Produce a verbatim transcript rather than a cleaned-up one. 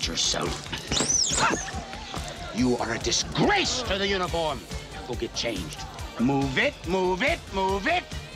yourself. You are a disgrace to the uniform. Go get changed. Move it, move it, move it.